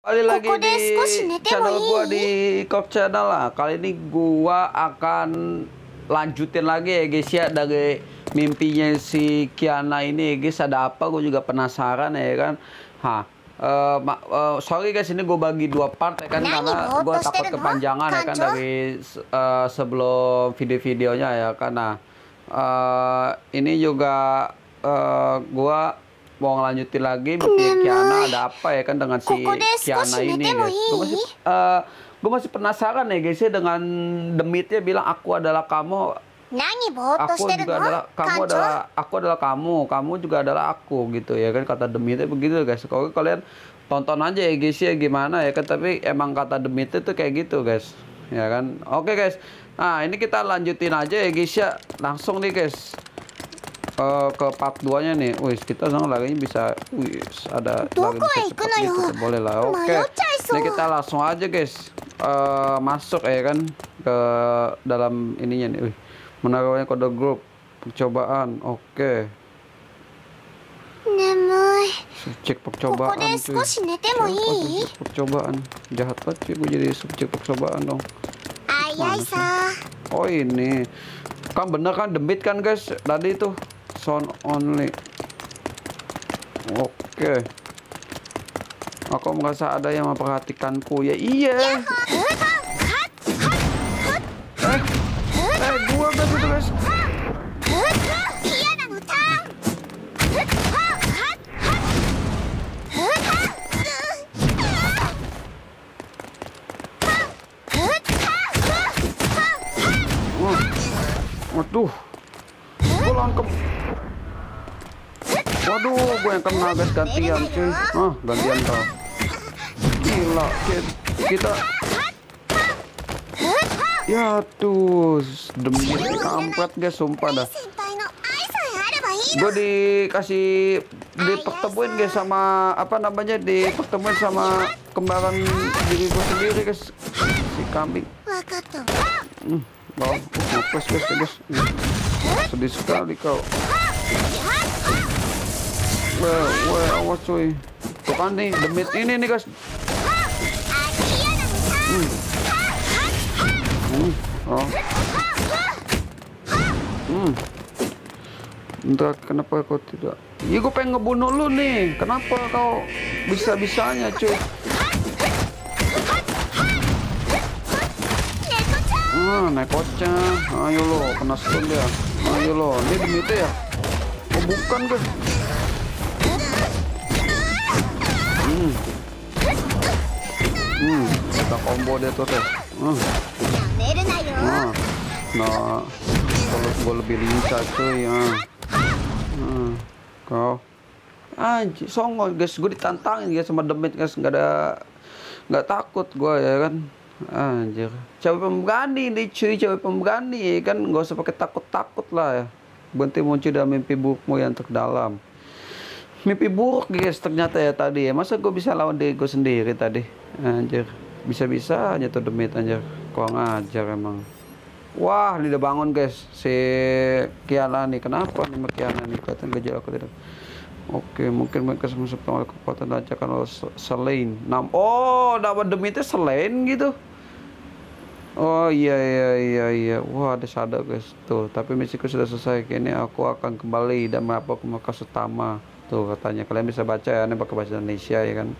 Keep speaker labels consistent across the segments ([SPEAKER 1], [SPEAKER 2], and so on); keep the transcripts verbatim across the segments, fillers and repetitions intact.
[SPEAKER 1] Kali lagi di channel gua di Kok Channel lah. Kali ini gua akan lanjutin lagi ya guys ya, dari mimpinya si Kiana ini guys. Ada apa gue juga penasaran ya kan. Hah, uh, uh, sorry guys, ini gue bagi dua part ya kan, karena gue takut kepanjangan ya kan dari uh, sebelum video-videonya ya kan. Nah, uh, ini juga uh, gua mau ngelanjutin lagi mimpi Kiana. Ada apa ya kan dengan si Kiana ini guys. Gue masih uh, gue masih penasaran ya guys ya, dengan demitnya bilang aku adalah kamu, aku juga adalah kamu adalah aku adalah kamu kamu juga adalah aku gitu ya kan, kata demitnya begitu guys. Kalau kalian tonton aja ya guys ya gimana ya kan, tapi emang kata demitnya tuh kayak gitu guys ya kan. Oke guys, nah ini kita lanjutin aja ya guys ya, langsung nih guys. Uh, ke part dua nya nih. Wih, kita langsung lagi bisa. Wih, ada lagi bisa cepat gitu, boleh lah. Oke, ini kita langsung aja guys uh, masuk ya kan ke dalam ininya nih. Wih, menaruhnya kode grup percobaan. Oke, subjek percobaan cuy. Subjek percobaan jahat banget cuy, gue jadi subjek percobaan dong. Oh ini kan bener kan, demit kan guys tadi itu, sound only. Oke, aku merasa ada yang memperhatikanku ya. Iya, eh eh gua guys itu guys. Waduh, gue langkep. Waduh, gue yang kena guys, gantian cuy. Ah, gantian kau. Gila, kita. Ya tuh, demi kampret guys, sumpah dah. Gue dikasih dipertemuin guys sama apa namanya, dipertemuin sama kembaran diri gue sendiri guys, si kambing. Hmm. Oh, ngepes guys, guys. Sedih sekali kau. Wah, wah, awas cuy. Tuh kan nih, demit ini nih guys. Hmm. Hmm. Oh. Hmm. Entah kenapa kau tidak. Iya, gue pengen ngebunuh lu nih. Kenapa kau bisa-bisanya cuy? Ah, naik kocak. Ayo lo, kena stun dia. Ayo lo, ini demitnya ya? Oh bukan guys. Hmm. Hmm, kita combo dia tuh guys. Hmm. Nah, nah, kalau gue lebih lincah cuy ya. Hmm. Kau, anjir, songol guys. Gue ditantangin guys sama demit guys. Nggak ada, nggak takut gue ya kan. Anjir, cewek pemberani nih cuy, cewek pemberani kan, nggak usah pakai takut-takut lah ya. Berhenti muncul dalam mimpi burukmu yang terdalam. Mimpi buruk guys ternyata ya tadi ya. Masa gue bisa lawan diri gue sendiri tadi? Anjir, bisa-bisa aja tuh demit anjir. Kok ngajar emang. Wah, ini udah bangun guys si Kiana nih. Kenapa nih Kiana nih, kelihatan gejala aku tidak. Oke, mungkin mereka semua oleh kekuatan lancarkan oleh selain. Nam oh, nama demitnya selain gitu. Oh iya iya iya iya. Wah, ada sadar guys tuh. Tapi misiku sudah selesai. Kini aku akan kembali dan melapor ke markas utama. Tuh katanya. Kalian bisa baca ya, ini pakai bahasa Indonesia ya kan.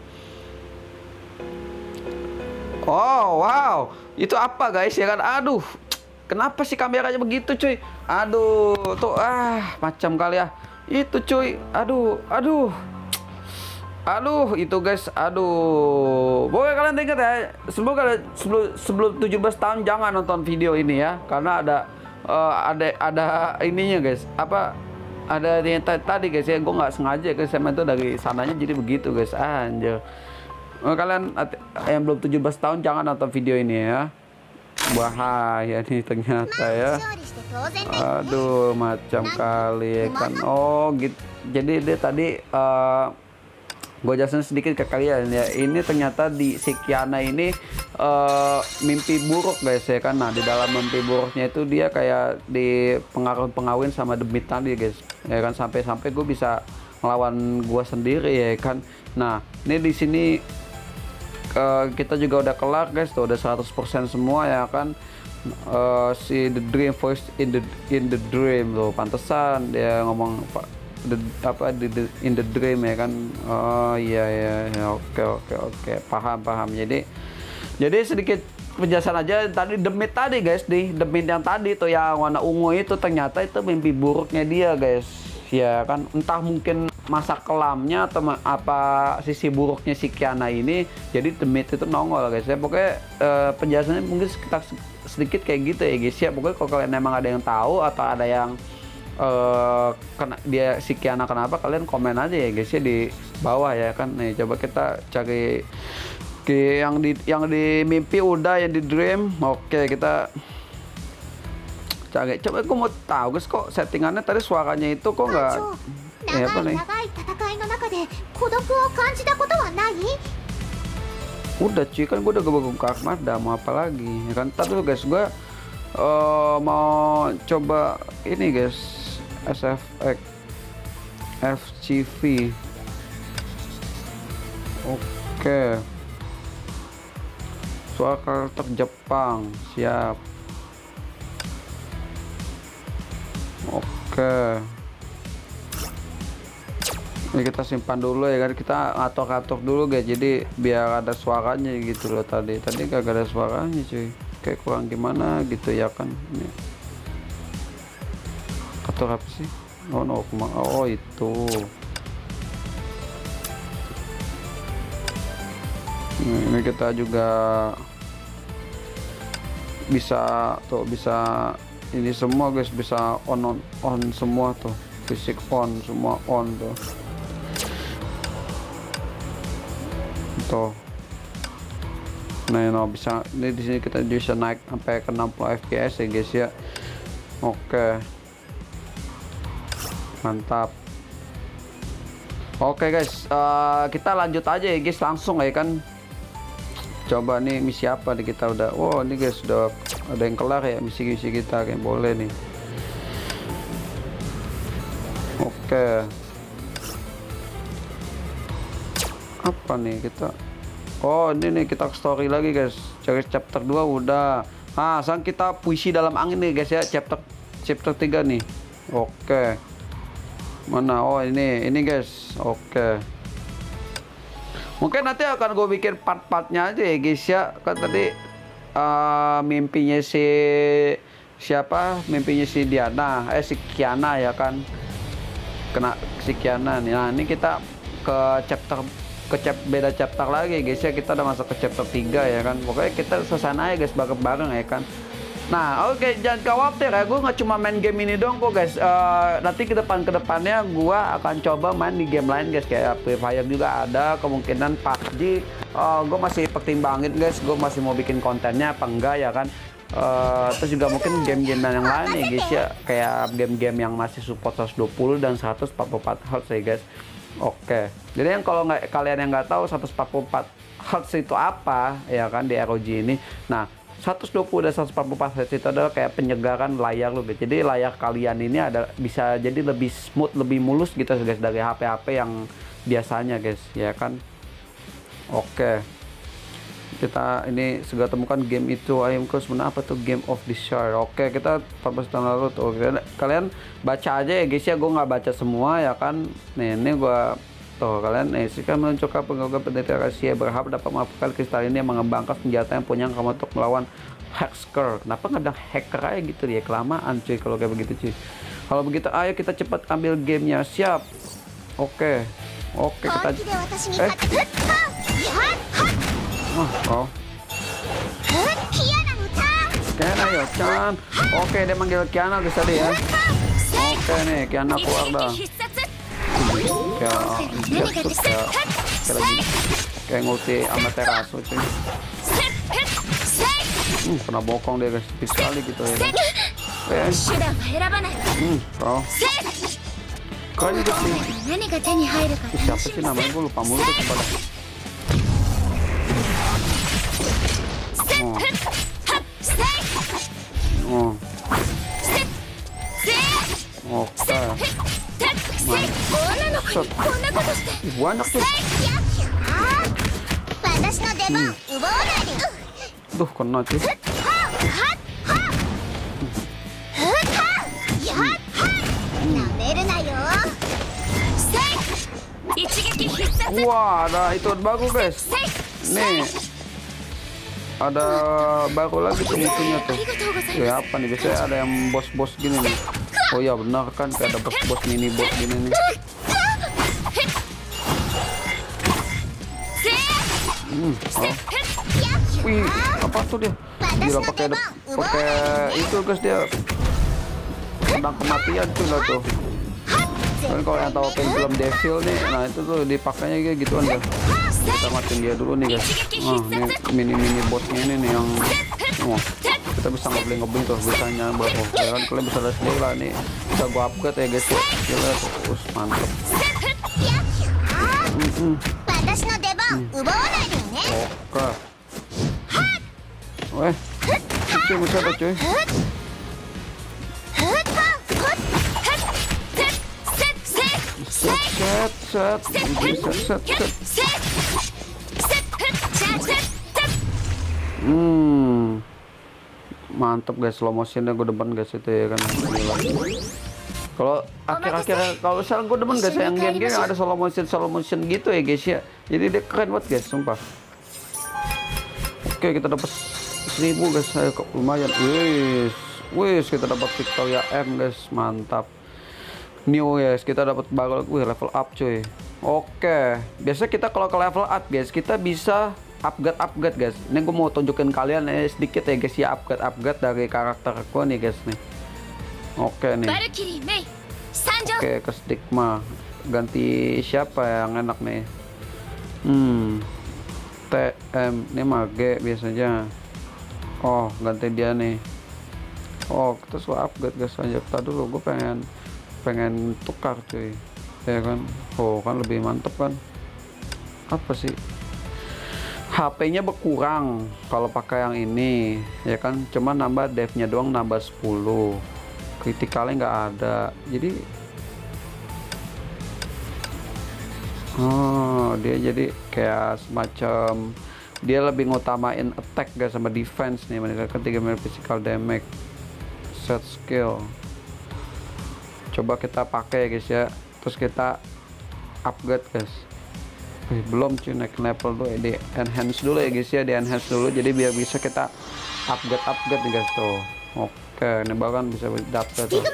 [SPEAKER 1] Oh wow, itu apa guys ya kan. Aduh, kenapa sih kameranya begitu cuy? Aduh, tuh ah macam kali ya. Itu cuy, aduh, aduh, aduh, itu guys, aduh. Pokoknya kalian ingat ya, sebelum kalian sebelum sebelum tujuh belas tahun jangan nonton video ini ya, karena ada uh, ada ada ininya guys, apa ada yang tadi guys ya, gue nggak sengaja guys, saya itu dari sananya jadi begitu guys, anjir. Uh, kalian yang belum tujuh belas tahun jangan nonton video ini ya. Bahaya nih ternyata ya. Aduh, macam kali kan. Oh gitu. Jadi dia tadi uh, gue jelasin sedikit ke kalian ya. Ini ternyata di si Kiana ini uh, mimpi buruk guys ya kan. Nah, di dalam mimpi buruknya itu dia kayak di pengaruh pengawin sama demit tadi guys. Ya kan, sampai-sampai gue bisa melawan gue sendiri ya kan. Nah, ini di sini uh, kita juga udah kelar guys, tuh udah seratus persen semua ya kan. Uh, si The Dream Voice in the in the Dream tuh, pantesan dia ngomong apa the, apa the, the, in the Dream ya kan. Oh iya iya ya, oke oke oke, paham paham. Jadi jadi sedikit penjelasan aja tadi, demit tadi guys, nih demit yang tadi tuh yang warna ungu itu ternyata itu mimpi buruknya dia guys ya kan. Entah mungkin masa kelamnya atau apa sisi buruknya si Kiana ini, jadi demit itu nongol guys ya. Pokoknya uh, penjelasannya mungkin sekitar sedikit kayak gitu ya guys ya. Pokoknya kalau kalian emang ada yang tahu atau ada yang uh, kena dia si Kiana kenapa, kalian komen aja ya guys ya di bawah ya kan. Nih coba kita cari ke yang di yang di mimpi udah, yang di dream oke kita cari. Coba aku mau tahu guys, kok settingannya tadi suaranya itu kok nggak eh, apa nih? Udah cuy, kan gue udah buka Armada, mau apa lagi ya kan. Ntar dulu guys, gue uh, mau coba ini guys, S F X F C V. Oke, suara karakter Jepang, siap. Oke, ini kita simpan dulu ya kan, kita ngatur-ngatur dulu guys, jadi biar ada suaranya gitu loh. Tadi tadi gak ada suaranya cuy, kayak kurang gimana gitu ya kan. Ini atur apa sih? Oh no, oh itu ini kita juga bisa tuh, bisa ini semua guys, bisa on on, on semua tuh, fisik on semua on tuh. Tuh. Nah, no, bisa ini di sini kita bisa naik sampai ke enam puluh F P S ya guys ya. Oke. Mantap. Oke guys, uh, kita lanjut aja ya guys, langsung ya kan. Coba nih misi apa nih kita udah. Wow, ini guys udah ada yang kelar ya misi-misi kita, kayak boleh nih. Oke. Apa nih kita? Oh ini nih kita story lagi guys, cari chapter dua udah. Nah sekarang kita puisi dalam angin nih guys ya, chapter chapter tiga nih. Oke, mana? Oh ini ini guys. Oke, mungkin nanti akan gue bikin part-partnya aja ya guys ya. Kan tadi uh, mimpinya si siapa, mimpinya si Diana eh si Kiana ya kan, kena si Kiana nih. Nah ini kita ke chapter ke chap, beda chapter lagi guys ya, kita udah masuk ke chapter tiga ya kan. Pokoknya kita selesai aja guys, bareng-bareng ya kan. Nah oke, okay, jangan khawatir ya, gue nggak cuma main game ini dong kok guys. Uh, nanti ke depan ke depannya gue akan coba main di game lain guys, kayak Free Fire juga ada, kemungkinan P U B G. Uh, gue masih pertimbangin guys, gue masih mau bikin kontennya apa enggak ya kan. Uh, terus juga mungkin game-game yang lain ya guys ya, kayak game-game yang masih support seratus dua puluh dan seratus empat puluh empat hertz ya guys. Oke, jadi yang kalau nggak kalian yang nggak tahu seratus empat puluh empat hertz itu apa ya kan di R O G ini. Nah seratus dua puluh dan seratus empat puluh empat hertz itu adalah kayak penyegaran layar lo guys. Jadi layar kalian ini ada bisa jadi lebih smooth, lebih mulus gitu guys dari H P H P yang biasanya guys ya kan. Oke, kita ini segera temukan game itu. Ayam kau sebenarnya apa tuh, Game of the Shard. Oke, kita empat belas tahun lalu tuh. Kalian baca aja ya guys ya, gue nggak baca semua ya kan. Nih ini gue tuh, kalian nih sih kan meluncurkan pengguna pendeta rahasia berharap dapat melakukan kristal ini yang mengembangkan senjata yang punya kamu untuk melawan hacker. Kenapa nggak ada hacker aja gitu ya, kelamaan cuy kalau kayak begitu cuy. Kalau begitu ayo kita cepat ambil gamenya. Siap. Oke oke kita eh oh, oh. Kiana ya Chan. Oke, dia manggil Kiana guys tadi ya. Oke nih Kiana keluar dah. Kayak kayak kayak lagi kayak ngulti Amaterasu cuy. Hmm, pernah bokong dia guys, tipis sekali gitu ya. Oke. Hmm, oh. Keren juga sih. Siapa sih namanya, gue lupa mulu tuh kepada. Oh. Oh. Oke. Mantap. Banyak tuh. Hmm. Duh, kena cuy. Wah, ada itu bagus guys. Nih, ada baru lagi tuh musuhnya tuh. Ya apa nih? Biasanya ada yang bos-bos gini nih. Oh ya benar kan, kayak ada bos-bos mini bos gini nih. Hmm, oh. Wih, apa tuh dia? Gila pakai pakai itu guys, dia pedang kematian tuh lah tuh. Kan kalau yang tahu film Devil nih, nah itu tuh dipakainya kayak gitu kan. Kita matiin dia dulu nih guys. Nah, ini mini-mini bosnya ini nih yang oh, kita bisa ngebling-ngebling tuh, bisanya baru. Ya kan kalian bisa lihat sendiri lah nih. Bisa gua upgrade ya guys. Gila tuh, us mantep. Hmm, hmm. Oke. Weh, cuy bisa ada cuy. Set set set set set set. Hmm, mantep guys, slow motionnya gue demen guys itu ya kan. Kalau akhir-akhir kalau misalnya gue demen guys yang game-game yang ada slow motion slow motion gitu ya guys ya. Jadi dia keren banget guys, sumpah. Oke, kita dapat seribu guys, saya kok lumayan. Wis, wis kita dapat Victoria M guys, mantap. New guys, kita dapat baru, wih level up cuy. Oke, biasanya kita kalau ke level up guys, kita bisa upgrade upgrade guys. Ini gue mau tunjukin kalian eh, sedikit ya guys ya, upgrade upgrade dari karakter gue nih guys nih. Oke nih. Oke, ke Stigma. Ganti siapa yang enak nih? Hmm. T M ini mage biasanya. Oh, ganti dia nih. Oh, kita suka upgrade guys aja. Tadi dulu gue pengen pengen tukar cuy. Ya kan. Oh, kan lebih mantep kan. Apa sih? H P-nya berkurang kalau pakai yang ini, ya kan? Cuma nambah dev-nya doang, nambah sepuluh. Kritikalnya nggak ada. Jadi oh, dia jadi kayak semacam dia lebih ngutamain attack guys sama defense nih, meningkatkan tiga physical damage. Set skill. Coba kita pakai guys ya. Terus kita upgrade guys. Eh, belum cuy, naik level dulu ya, di enhance dulu ya guys ya, di enhance dulu jadi biar bisa kita upgrade upgrade nih guys tuh. Oke, ini bahkan bisa dapet tuh.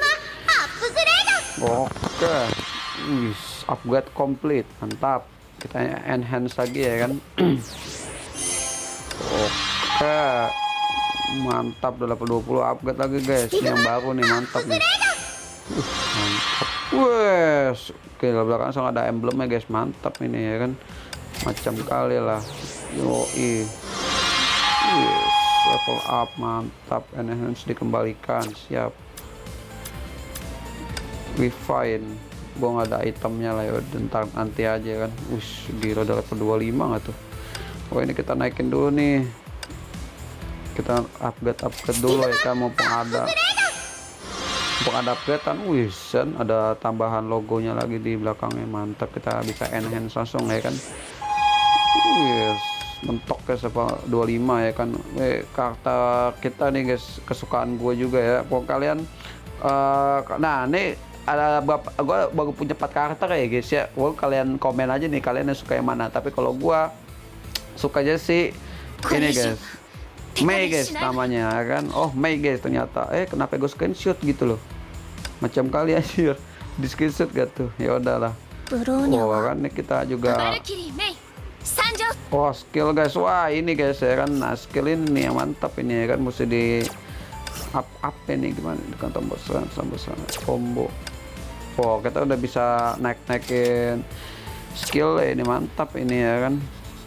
[SPEAKER 1] Oke, wis upgrade complete, mantap. Kita enhance lagi ya kan. Oke, mantap, udah level dua puluh, upgrade lagi guys. Ini yang baru nih, mantap nih. Uh, mantap. Wes, oke, belakang langsung ada emblemnya guys, mantap ini ya kan, macam kali lah. Yoi, yes, level up, mantap. Enhance dikembalikan, siap. Refine, gua nggak ada itemnya lah ya, ntar nanti aja kan. Wis, gila udah level dua puluh lima nggak tuh? Oh ini kita naikin dulu nih, kita upgrade upgrade dulu ya kan, mumpung ada. Untuk ada upgradean, wisan ada tambahan logonya lagi di belakangnya, mantap. Kita bisa enhance langsung ya kan. Yes, mentok guys, apa dua puluh lima ya kan. Eh, karakter kita nih guys, kesukaan gue juga ya. Kalau kalian uh, nah ini ada beberapa, gue baru punya empat karakter ya guys ya. Kalau kalian komen aja nih kalian yang suka yang mana. Tapi kalau gue sukanya sih ini guys, Mei guys namanya kan. Oh Mei guys ternyata. Eh kenapa gue screenshot gitu loh? Macam kali aja di screenshot gak tuh? Ya udahlah. Oh kan ini kita juga. Oh skill guys, wah ini guys ya kan. Nah skill ini yang mantap ini ya kan, mesti di up up ini gimana? Dengan tombol serang, tombol serang, combo. Oh kita udah bisa naik naikin skill ya, ini mantap ini ya kan.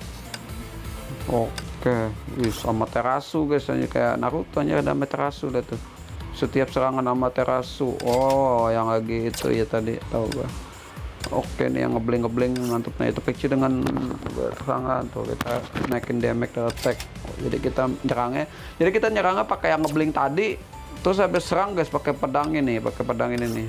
[SPEAKER 1] Oke, wis Amaterasu guys, hanya kayak Naruto nya ada Amaterasu dah tuh. Setiap serangan Amaterasu. Oh, yang lagi itu ya tadi tahu gua. Oke nih yang ngebling ngebling mantap. Nah itu kecil dengan serangan tuh kita naikin damage dan attack. Oh, jadi kita nyerangnya, jadi kita nyerangnya pakai yang ngebling tadi, terus habis serang guys pakai pedang ini, pakai pedang ini nih.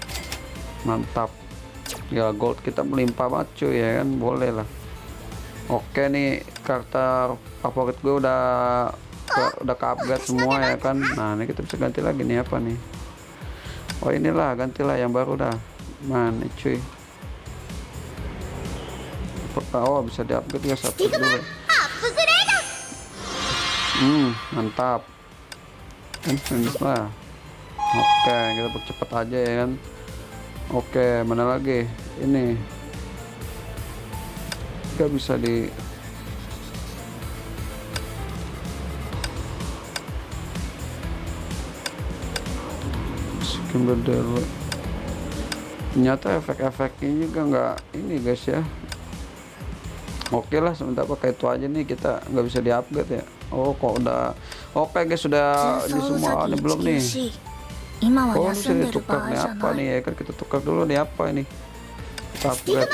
[SPEAKER 1] Mantap. Ya gold kita melimpah banget cuy ya kan, boleh lah. Oke nih, karakter favorit gue udah ke, udah ke upgrade semua ya kan. Nah ini kita bisa ganti lagi nih apa nih. Oh inilah, gantilah yang baru dah. Mana cuy. Oh bisa di upgrade ya satu dulu. Hmm mantap kan, finish lah. Oke kita percepat aja ya kan. Oke mana lagi ini nggak bisa di dulu. Ternyata efek-efeknya juga nggak ini guys ya. Oke lah sebentar pakai itu aja nih, kita nggak bisa di-upgrade ya. Oh kok udah oke guys, sudah di semua ini belum nih. Oh ini bisa ditukar nih apa nih ya kan, kita tukar dulu nih apa ini, kita upgrade.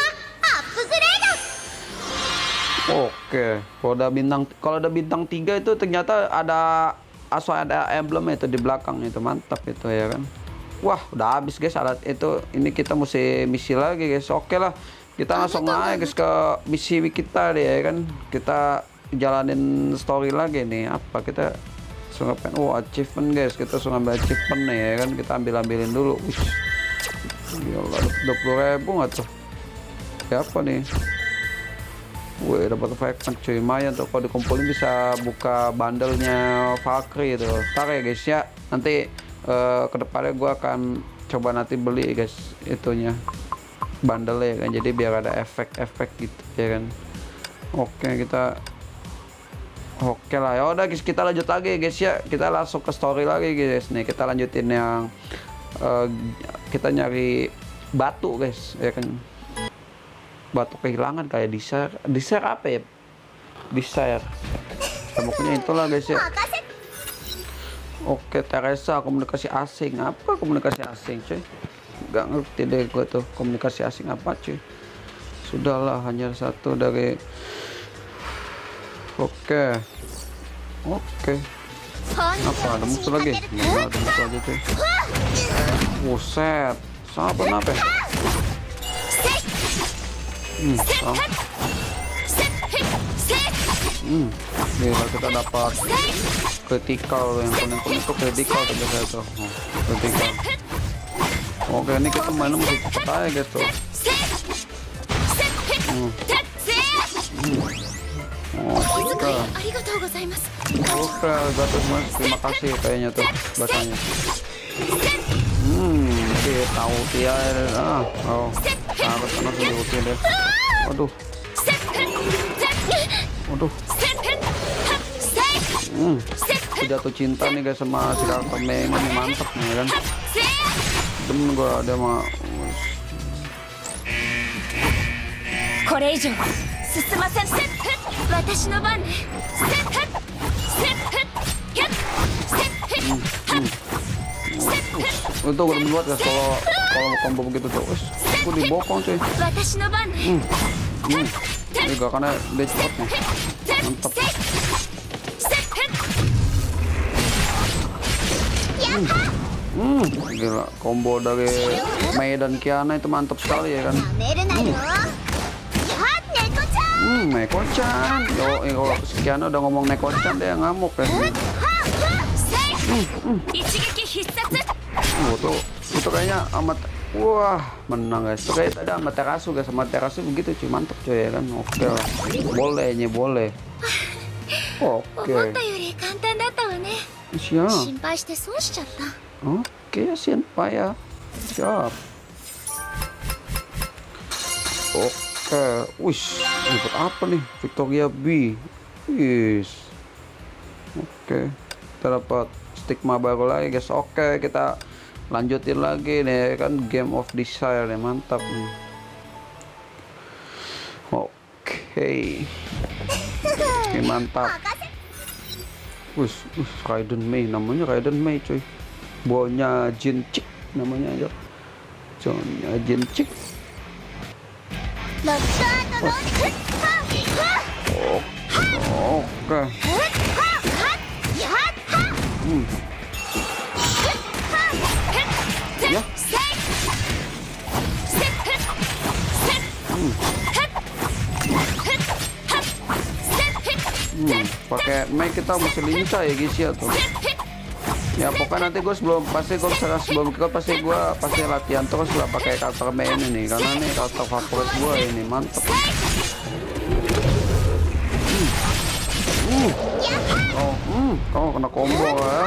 [SPEAKER 1] Oke kalau udah bintang, kalau udah bintang tiga itu ternyata ada asal ada emblem itu di belakang, itu mantap itu ya kan. Wah udah habis guys alat itu, ini kita mesti misi lagi guys. Oke lah kita langsung naik guys ke misi kita deh ya kan, kita jalanin story lagi nih. Apa kita langsung ngapain? Oh achievement guys, kita langsung ambil achievement nih ya kan, kita ambil ambilin dulu. Wih gila, dua puluh ribu nggak tuh ya apa nih. Wih dapat efek cuy, lumayan tuh kalau dikumpulin bisa buka bandelnya Valkyrie itu. Ntar ya guys ya, nanti uh, kedepannya gue akan coba nanti beli guys itunya bandelnya kan, jadi biar ada efek-efek gitu ya kan. Oke kita oke lah ya udah guys, kita lanjut lagi guys ya, kita langsung ke story lagi guys. Nih kita lanjutin yang uh, kita nyari batu guys ya kan, batu kehilangan kayak desire. Desire apa ya, desire pokoknya itulah guys ya. Oke Teresa komunikasi asing, apa komunikasi asing cuy, nggak ngerti deh gue tuh komunikasi asing apa cuy. Sudahlah hanya satu dari. Oke oke apa ada musuh lagi, nggak ada musuh aja cuy. Buset siapa kenapa ya? Hmm, oh. hmm, gila kita dapat critical, yang kuning kuning itu critical tuh guys tuh. Oh, critical. Oke ini kita mainnya masih cepet aja guys tuh. Hmm. Hmm. Oh, oke. Oke, gatus mas, terima kasih kayaknya tuh bacanya. Hmm, jadi tahu dia ah, oh, harus langsung diutin deh. Waduh, waduh. Hmm, jatuh cinta nih guys sama si karakter Mei ini, mantap nih kan. Demen gua ada mah. Itu gue demen banget guys kalau kalau combo begitu tuh, wes gue dibokong cuy. Hmm, hmm, ini gak karena dia cepet nih, mantap. Hmm, hmm, gila combo dari Mei dan Kiana itu mantap sekali ya kan. Hmm. Hmm, Neko-chan. Yo, eh, kalau Kiana udah ngomong Neko-chan dia ngamuk ya. Hmm, hmm. Oh, tuh, itu kayaknya amat, wah menang guys. Itu kayak tadi sama Terasu guys, sama Terasu begitu cuy, mantap cuy ya kan. Oke lah, boleh nya boleh. Oke. Siap. Oke senpai ya. Siap. Oke, wish, dapat apa nih? Victoria B. Wis. Oke, kita dapat stigma baru lagi guys. Oke, kita lanjutin lagi nih kan, Game of Desire nih, mantap nih. Oke. Oke, mantap. Wis, wis Raiden Mei, namanya Raiden Mei cuy. Bonya Jin Chick namanya aja. Bonya Jin Chick. Oh, oke. Hmm. Ya. Hmm. Hmm, pakai Mei kita masih lincah ya guys ya tuh. Ya pokoknya nanti gue sebelum pasti gue misalkan sebelum ikut pasti gue pasti latihan terus lah pakai karakter Mei ini nih, karena nih karakter favorit gue ini mantep. Hmm. Hmm. Oh, hmm, kamu kena combo ya.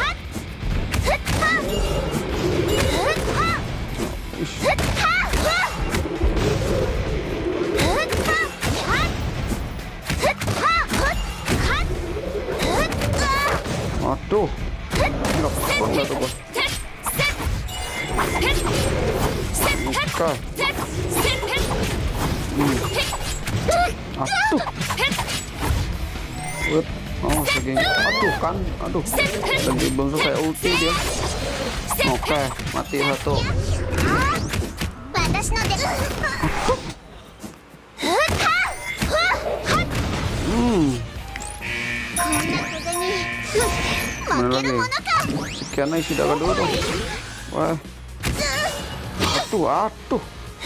[SPEAKER 1] Aduh, nggak pernah nggak tuh bos. Buka. Hmm. Aduh. Wait. Oh, segini. Aduh kan, aduh. Dan belum selesai ulti dia. Oke, mati satu. Hmm. Mana lagi? Sekian isi darah dulu dong. Wah. Aduh, aduh.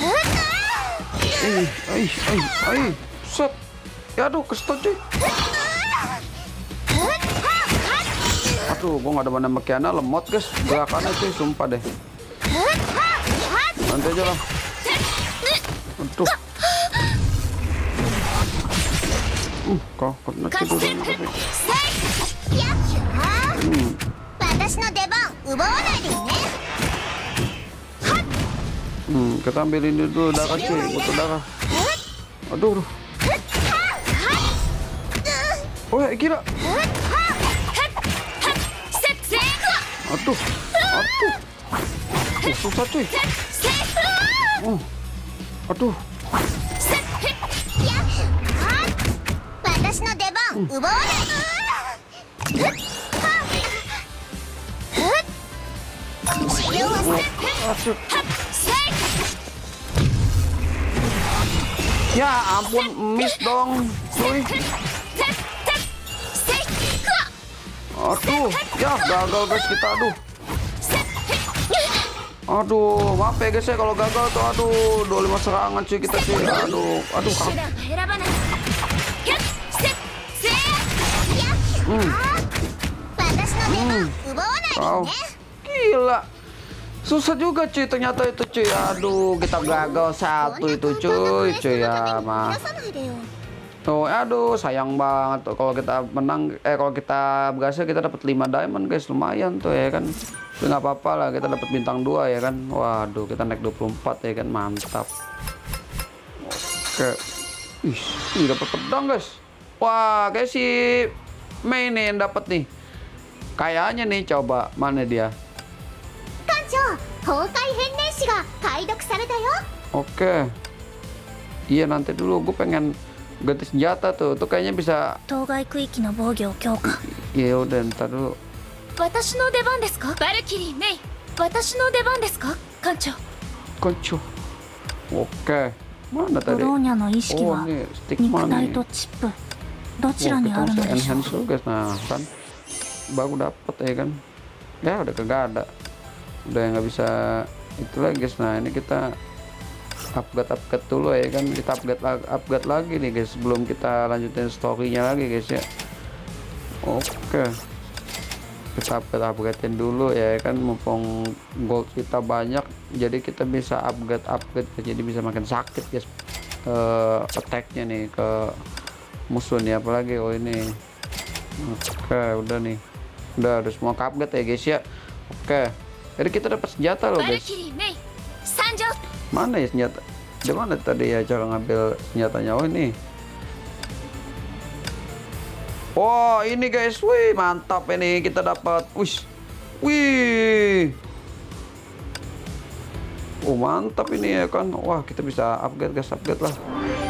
[SPEAKER 1] Eh, eh, eh, eh. Set. Ya aduh, kesetut cuy. Aduh, gua nggak ada mana Kiana, lemot guys. Gerakannya cuy, sumpah deh. Nanti aja lah. Aduh. Uh, kok kena tidur tapi. Hmm. Hmm, kita ambil ini dulu darah cuy, butuh darah. Aduh. Oh ya, gila. Aduh. Aduh. Oh, susah cuy. Oh. Aduh. Hmm. Aduh. Ya ampun, miss dong, cuy. Aduh, ya gagal guys kita, aduh. Aduh, maaf ya guys ya kalau gagal tuh, aduh, dua puluh lima serangan cuy kita cuy, aduh, aduh. Hmm. Hmm. Wow, gila. Susah juga cuy ternyata itu cuy. Aduh, kita gagal satu itu cuy, cuy ya mah. Tuh, aduh, sayang banget tuh kalau kita menang. Eh, kalau kita berhasil kita dapat lima diamond guys, lumayan tuh ya kan. Tapi nggak apa-apa lah, kita dapat bintang dua ya kan. Waduh, kita naik dua puluh empat ya kan, mantap. Oke, ih, ini dapat pedang guys. Wah, kayak si Mei nih yang dapat nih. Kayaknya nih, coba mana dia? Oke. Iya nanti dulu gue pengen ganti senjata tuh. Tuh kayaknya bisa. Iya udah ntar dulu. Kancho. Oke. Mana tadi? Oh nih stick mana nih? Oh, kita bisa enhance dulu guys. Nah kan baru dapet ya kan. Ya udah kagak ada. Udah nggak bisa itu lagi guys. Nah ini kita upgrade upgrade dulu ya kan, kita upgrade upgrade lagi nih guys sebelum kita lanjutin storynya lagi guys ya. Oke, kita upgrade upgradein dulu ya kan, mumpung gold kita banyak jadi kita bisa upgrade upgrade jadi bisa makin sakit guys uh, attacknya nih ke musuh nih, apalagi oh ini. Oke udah nih, udah udah semua upgrade ya guys ya. Oke, jadi kita dapat senjata loh guys. Mana ya senjata? Di mana tadi ya cara ngambil senjatanya? Oh ini. Oh ini guys, wih mantap ini kita dapat. Wih, wih. Oh mantap ini ya kan. Wah kita bisa upgrade guys, upgrade lah.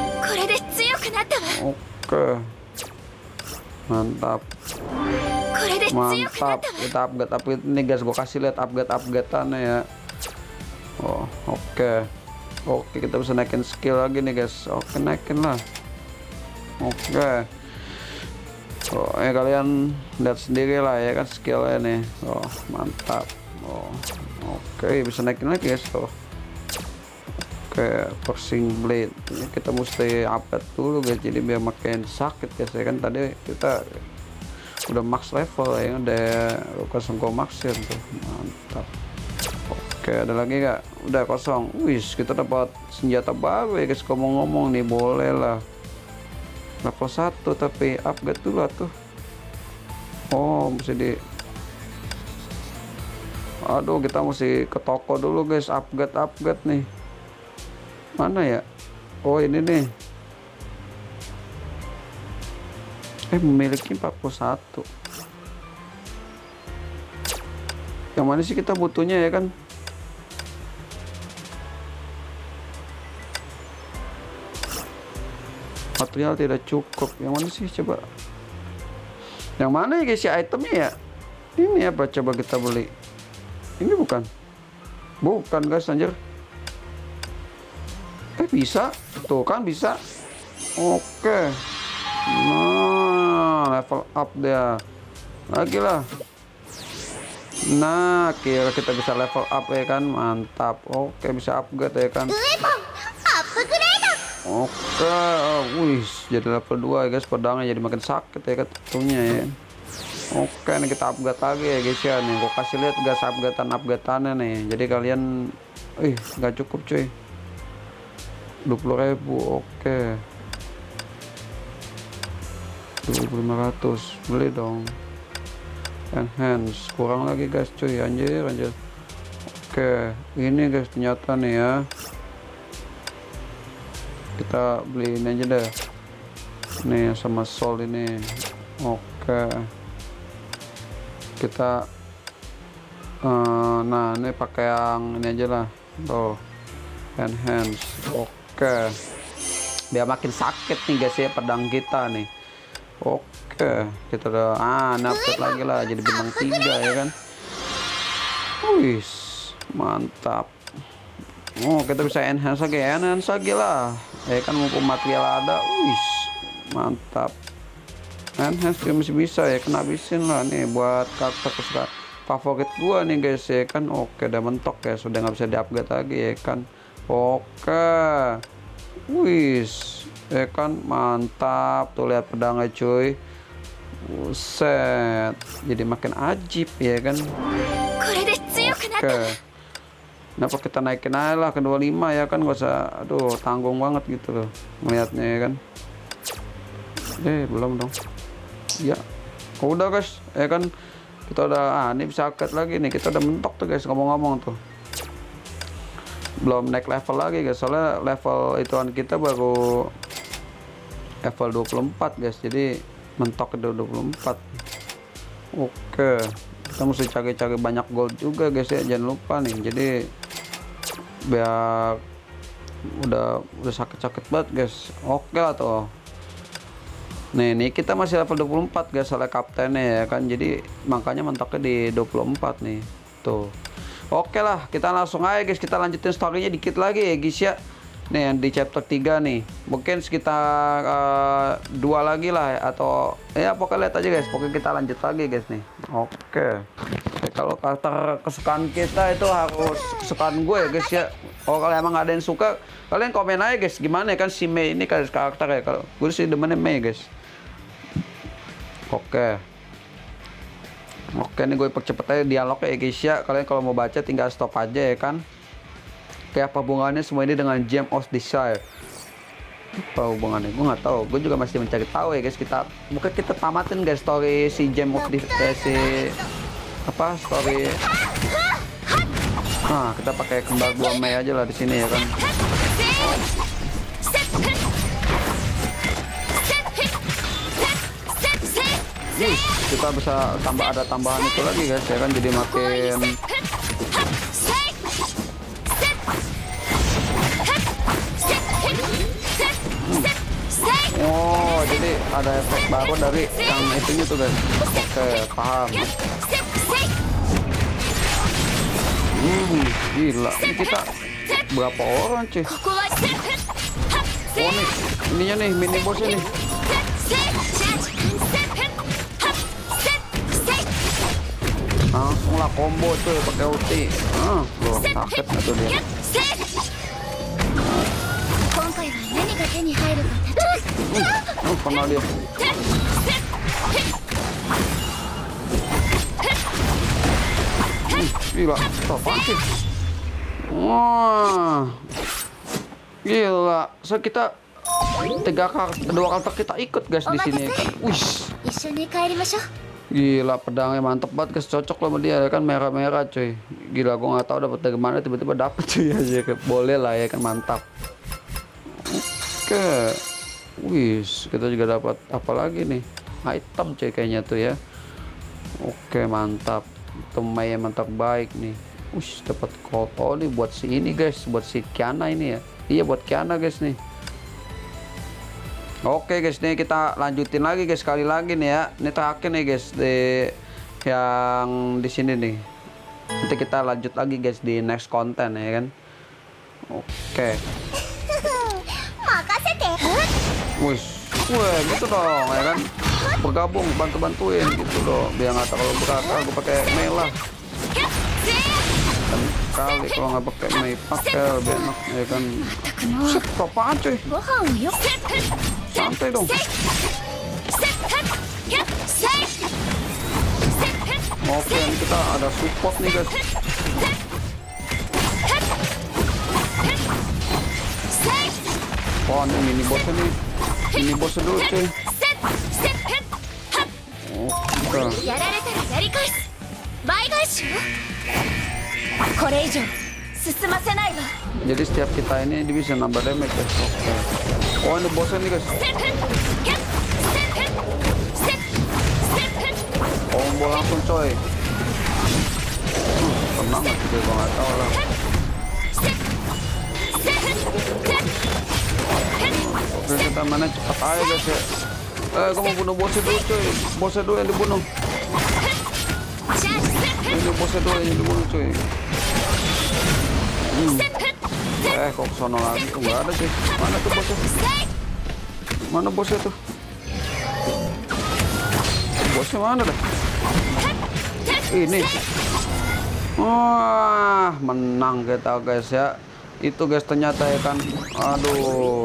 [SPEAKER 1] Oke. Mantap. Mantap. Kita upgrade upgrade ini guys. Gue kasih lihat upgrade upgradeannya ya. Oh oke. Okay. Oke okay, kita bisa naikin skill lagi nih guys. Oke okay, naikin lah. Oke okay. Oh ya kalian lihat sendiri lah ya kan skillnya nih. Oh mantap. Oh oke okay. Bisa naikin lagi guys. Oh oke Oke, Forcing Blade ini kita mesti upgrade dulu guys, jadi biar makin sakit guys ya kan. Tadi kita udah max level ya, udah kosong go max ya tuh, mantap. Oke, ada lagi nggak? Udah kosong. Wis, kita dapat senjata baru ya guys. Ngomong-ngomong nih, boleh lah level satu, tapi upgrade dulu tuh. Oh, mesti di aduh, kita mesti ke toko dulu guys, upgrade upgrade nih. Mana ya? Oh, ini nih. Eh, memiliki empat puluh satu. Yang mana sih kita butuhnya ya kan? Material tidak cukup. Yang mana sih, coba? Yang mana ya guys ya itemnya ya? Ini apa, coba kita beli? Ini bukan? Bukan guys, anjir. Eh, bisa tuh kan, bisa. Oke, nah level up dia lagi lah. Nah, kira kita bisa level up ya kan, mantap. Oke, bisa upgrade ya kan. Oke, oh, wih, jadi level dua ya guys, pedangnya jadi makin sakit ya kan tentunya ya. Oke, nih kita upgrade lagi ya guys ya. Nih gua kasih lihat guys upgradean upgradeannya nih, jadi kalian ih nggak cukup cuy, dua puluh ribu. Oke, dua ribu lima ratus, beli dong. Enhance kurang lagi guys cuy, anjir anjir. Oke, ini guys ternyata nih ya, kita beli ini aja deh nih sama soul ini. Oke, kita uh, nah ini pakai yang ini aja lah tuh, enhance. Oke, biar makin sakit nih guys ya pedang kita nih. Oke, kita udah ah upgrade lagi lah jadi bintang tiga ya kan. Wih, mantap. Oh, kita bisa enhance lagi, enhance lagi lah ya kan, mumpung material ada. Wih, mantap. Enhance juga masih bisa ya, kena habisin lah nih buat karakter kesukaan favorit gua nih guys ya kan. Oke, udah mentok ya, sudah nggak bisa di-upgrade lagi ya kan. Oke, wis ya kan, mantap tuh, lihat pedangnya cuy. Buset, jadi makin ajib ya kan. Oke, kenapa kita naikin aja lah ke dua puluh lima ya kan, gak usah aduh tanggung banget gitu loh melihatnya ya kan. Eh, belum dong ya. Oh, udah guys ya kan, kita udah ah ini bisa upgrade lagi nih, kita udah mentok tuh guys. Ngomong-ngomong tuh belum naik level lagi guys, soalnya level ituan kita baru level dua puluh empat guys, jadi mentok ke dua puluh empat. Oke, kita mesti cari-cari banyak gold juga guys ya, jangan lupa nih. Jadi biar udah udah sakit-sakit banget guys. Oke lah tuh. Nih, nih kita masih level dua puluh empat guys, soalnya kaptennya ya kan, jadi makanya mentoknya di dua puluh empat nih tuh. Oke lah, kita langsung aja guys, kita lanjutin storynya dikit lagi ya guys ya. Nih yang di chapter tiga nih, mungkin sekitar uh, dua lagi lah atau ya pokoknya lihat aja guys, pokoknya kita lanjut lagi guys nih. Oke, ya, kalau karakter kesukaan kita itu harus kesukaan gue ya guys ya. Oh, kalau emang ada yang suka, kalian komen aja guys, gimana ya kan si Mei ini kan karakter ya. Kalau gue sih demennya Mei guys. Oke, oke nih gue percepet aja dialognya ya guys ya. Kalian kalau mau baca tinggal stop aja ya kan. Kayak apa hubungannya semua ini dengan Gem of Desire? Apa hubungannya? Gue nggak tahu. Gue juga masih mencari tahu ya guys. Kita bukan kita tamatin guys story si Gem of Desire, si apa story. Nah, kita pakai kembar dua Mei aja lah di sini ya kan. Yes, kita bisa tambah, ada tambahan itu lagi guys ya kan, jadi makin oh, jadi ada efek baru dari yang itunya tuh guys. Oke, paham. Hmm, gila. Ini kita berapa orang cuy? Oh nih, ininya nih, mini bossnya nih. Langsung lah combo cuy pakai ulti. Ah, loh, sakit tuh dia. Oh, kena dia. Hmm, gila, apaan sih? Wah, gila. So kita tiga karakter, dua karakter kita ikut guys di sini kan. Wih, gila pedangnya mantep banget guys, cocok lah sama dia ya kan, merah-merah cuy. Gila, gua nggak tahu dapat dari mana, tiba-tiba dapet cuy ya. Boleh lah ya kan, mantap. Oke, wih, kita juga dapat apa lagi nih? Item cuy kayaknya tuh ya. Oke, mantap. Temai mantap baik nih. Wih, dapat koto nih buat si ini guys, buat si Kiana ini ya. Iya, buat Kiana guys nih. Oke guys, nih kita lanjutin lagi guys, sekali lagi nih ya. Ini terakhir nih guys di yang di sini nih. Nanti kita lanjut lagi guys di next konten ya kan. Oke. Wih, wih gitu dong ya kan. Bergabung, bantu-bantuin gitu dong. Biar nggak terlalu berat. Aku pakai Mei lah. Dan kali kalau nggak pakai Mei pakai lebih enak ya kan. Set, apaan cuy? Santai dong. Oke, ini kita ada support nih guys. Oh, ini mini bossnya nih. Mini bossnya dulu cuy. Oke. Jadi setiap kita ini dia bisa nambah damage guys. Oke. Oh, ini bossnya nih guys. Combo langsung coy. Uh, tenang aja gue nggak tahu lah. Oke, kita mana cepat aja guys ya. Eh, kamu bunuh bosnya dulu cuy. Bosnya dulu yang dibunuh. Ini bosnya dulu yang dibunuh cuy. Hmm. Eh, kok sono lagi? Kok nggak ada sih? Mana tuh bosnya? Mana bosnya tuh? Bosnya mana dah? Ini. Wah, menang kita guys ya. Itu guys ternyata ya kan. Aduh.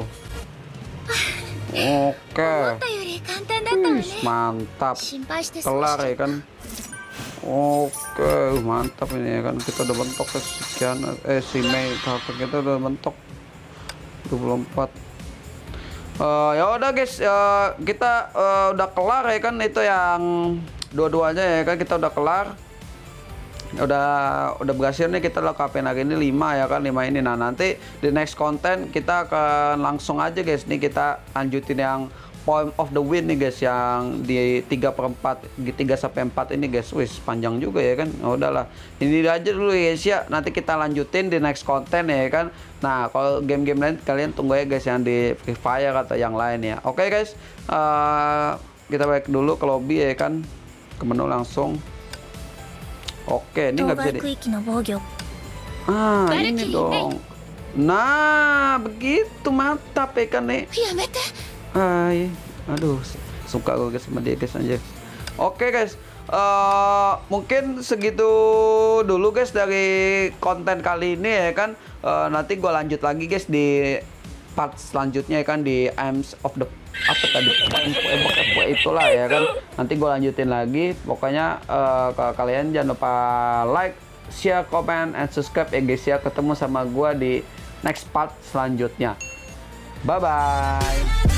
[SPEAKER 1] Oke. Wih, mantap. Kelar ya kan. Oke, mantap ini ya kan. Kita udah bentok ke sekian. Eh, si Mei karakter kita udah bentok dua puluh empat. Uh, ya udah guys, uh, kita uh, udah kelar ya kan, itu yang dua-duanya ya kan, kita udah kelar. Udah udah berhasil nih kita lengkapin lagi ini lima ya kan, lima ini. Nah, nanti di next konten kita akan langsung aja guys nih, kita lanjutin yang point of the win nih guys, yang di tiga per empat, di tiga sampai empat ini guys. Wis panjang juga ya kan. Oh, udahlah. Ini aja dulu ya guys ya. Nanti kita lanjutin di next konten ya kan. Nah, kalau game-game lain kalian tunggu ya guys yang di Free Fire atau yang lain ya. Oke okay, guys. Uh, kita balik dulu ke lobby ya kan. Ke menu langsung. Oke, ini nggak bisa di... Ah, ini dong. Nah, begitu mantap ya kan nih. Hai, aduh, suka gue guys sama dia guys aja. Oke guys, uh, mungkin segitu dulu guys dari konten kali ini ya kan. Uh, nanti gue lanjut lagi guys di part selanjutnya ya kan, di Arms of the apa tadi itulah ya kan. Nanti gue lanjutin lagi. Pokoknya uh, kalau kalian jangan lupa like, share, comment, and subscribe ya guys ya. Ketemu sama gue di next part selanjutnya. Bye bye.